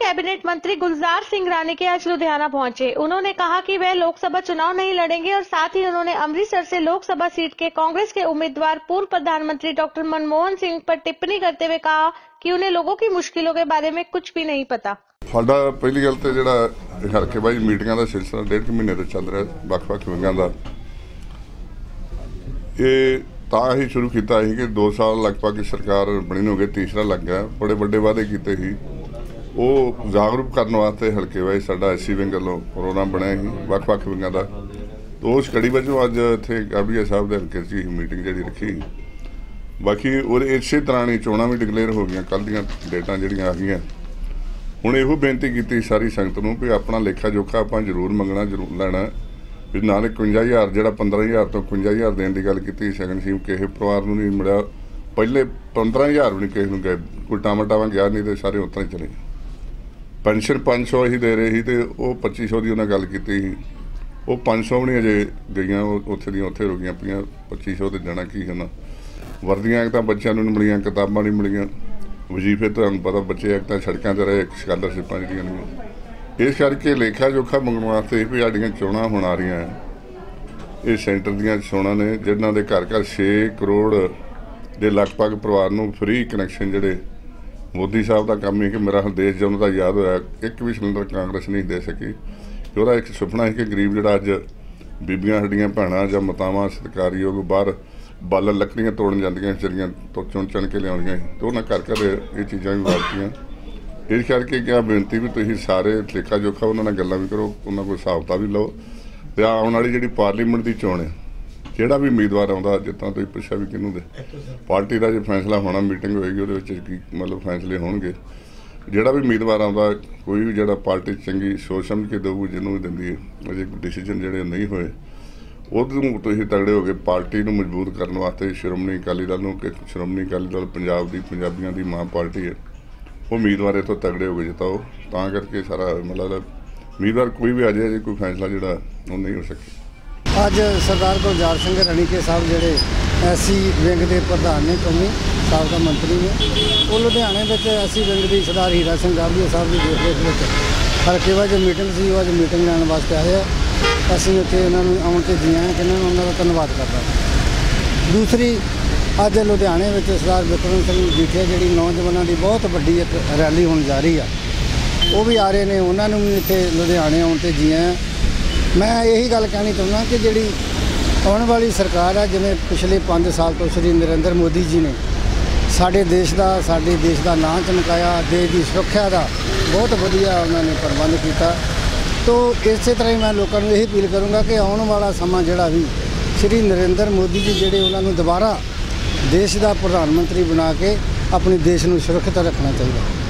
Cabinet मंत्री गुलजार सिंह राणी के आज लुधियाना पहुंचे। उन्होंने कहा कि वह लोकसभा चुनाव नहीं लड़ेंगे और साथ ही उन्होंने अमृतसर से लोकसभा सीट के कांग्रेस के उम्मीदवार पूर्व प्रधानमंत्री डॉक्टर मनमोहन सिंह पर टिप्पणी करते हुए कहा कि उन्हें लोगों की मुश्किलों के बारे में कुछ भी नहीं पता। साडा पहली गल तो जिहड़ा हल्केबाजी मीटिंगां दा सिलसिला 1.5 महीने तो चल रहा ਵੱਖ-ਵੱਖ विंगां दा ਤਾਂ ही शुरू किया कि 2 साल लगभग सरकार बनी हो गई, तीसरा लग गया। बड़े बड़े वादे किए ही वो जागरूक करने वास्ते हल्केबाजी साडा एससी विंग वालों प्रोग्राम बनाया ही ਵੱਖ-ਵੱਖ विंगां दा। तो उस कड़ी वजों अज इत्थे गाबड़िया साहब के हल्के च मीटिंग जिहड़ी रखी। बाकी और इसे तरह ही चोणां भी डिकलेयर हो गई, कल दीआं डेटां जिहड़ियां आ गईयां। हुण इहो बेनती की सारी संगत नूं भी अपना लेखा जोखा आपां जरूर मंगना, जरूर लैना भी। नाले 51,000 जिहड़ा 15,000 तो 51,000 देने की गल की, सगनशीम किसी परिवार नूं नहीं मिलिया। पहले 15,000 भी नहीं किसी नूं गए, कोई टामा टावा गया नहीं तो सारे उतना ही चले। पेनशन 500 ही दे रहे ही तो वो 2500 की उन्हें गल की, वो 500 भी नहीं अजे गई, उत्थे दी उत्थे रुकियां पईयां। 2500 तो जाना की है ना। वर्दियां एक तो बच्चों नहीं मिलियां, किताबां नहीं मिलियां, वजीफे तुहानूं पता बच्चे एक तो सड़कों पर रहे, स्कालरशिपां जिहड़ियां नहीं। इस करके लेखा जोखा मंगण वास्ते भी साडियां चोणां होण आ रहीआं हैं। ये सेंटर दीआं चोणां ने जिन्हां दे घर 6 करोड़ के लगभग परिवार नूं फ्री कनैक्शन जिहड़े मोदी साहब का काम है कि मेरा देश जब उन्होंने याद होया एक भी सिलेंडर कांग्रेस नहीं दे सकी। ਉਹਦਾ एक सुपना है कि गरीब जिहड़ा अज बीबियां साडियां भैणां जां मातावां सत्कारयोग बाहर बालन लकड़ियां तोड़न जांदियां विचारियां तो चुन के लियाउंदियां, तो उन्हां घर ये चीज़ां भी वारतियां। इस करके क्या बेनती भी तुसीं सारे लेखा जोखा उन्हां नाल गल्लां भी करो, उन्हां कोल हिसाब किताब भी लो। तो आउण वाली जिहड़ी पार्लीमेंट की चोण है, ਜਿਹੜਾ भी उम्मीदवार आउंदा जितना तुसीं पुछिआ भी किहनूं दे पार्टी का जो फैसला होना, मीटिंग होएगी ਉਹਦੇ ਵਿੱਚ ਕੀ मतलब फैसले होणगे। ਜਿਹੜਾ भी उम्मीदवार आउंदा कोई भी ਜਿਹੜਾ पार्टी चंगी सोच समझ के देਊ ਜਿਹਨੂੰ ਵੀ ਦਿੰਦੀ है, अजे डिसीजन ਜਿਹੜੇ नहीं होए ਉਹਨੂੰ ਤੁਸੀਂ तगड़े हो गए पार्टी ਨੂੰ मजबूत करने वास्ते। श्रोमणी अकाली दल ਨੂੰ कि श्रोमणी अकाली दल पंजाब की पंजाबियों की मां पार्टी है, वो उम्मीदवार इतों तगड़े हो गए जिताओ। तां करके सारा मतलब उम्मीदवार कोई भी आ जाए कोई फैसला ਜਿਹੜਾ ਉਹ नहीं हो सके। ਅੱਜ सरदार गुलजार सिंह राणीके साहब ਜਿਹੜੇ एससी विंग के प्रधान ने, कौमी साबका मंत्री ने, वो लुधियाने में एससी विंग की सरदार हीरा सिंह गाबड़िया साहब की देख रेख हल्केवा जो मीटिंग सी वो अज मीटिंग लैन वास्ते आए हैं। असीं उत्थे उन्होंने आउण ते जी आए कि उन्होंने का धन्यवाद करता। दूसरी अज लुधियाने में सरदार बिक्रम सिंह मजीठिया जी नौजवानों की बहुत वड्डी एक रैली होने जा रही है, वो भी आ रहे हैं, उन्होंने भी इत्थे लुधियाने आउण ते जी आए। मैं यही गल कहनी चाहुंदा कि जिहड़ी आने वाली सरकार है, जिवें पिछले 5 साल तो श्री नरेंद्र मोदी जी ने साडे देश का नां चमकाया, देश की सुरक्षा का बहुत वधिया उन्होंने प्रबंध किया। तो इस तरह ही मैं लोगों को यही अपील करूँगा कि आने वाला समा जिहड़ा भी श्री नरेंद्र मोदी जी जिहड़े उन्होंने दोबारा देश का प्रधानमंत्री बना के अपने देश को सुरक्षित रखना चाहिए।